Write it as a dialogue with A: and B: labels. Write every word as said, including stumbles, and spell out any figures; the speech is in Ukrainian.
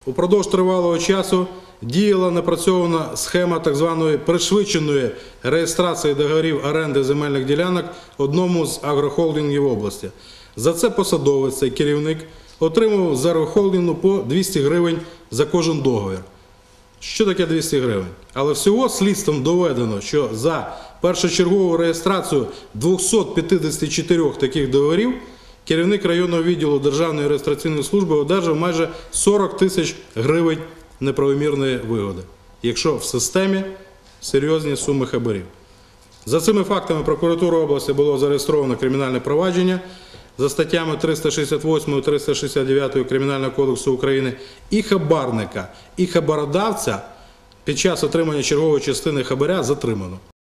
A: Упродовж тривалого часу діяла напрацьована схема так званої пришвидшеної реєстрації договорів оренди земельних ділянок одному з агрохолдингів області. За це посадовець, цей керівник, отримував з агрохолдингу по двісті гривень за кожен договір. Що таке двісті гривень? Але всього слідством доведено, що за першочергову реєстрацію двохсот п'ятдесят чотири таких договорів керівник районного відділу Державної реєстраційної служби одержав майже сорок тисяч гривень неправомірної вигоди, якщо в системі серйозні суми хабарів. За цими фактами прокуратура області було зареєстровано кримінальне провадження за статтями триста шістдесят восьмою - триста шістдесят дев'ятою Кримінального кодексу України, і хабарника, і хабародавця під час отримання чергової частини хабаря затримано.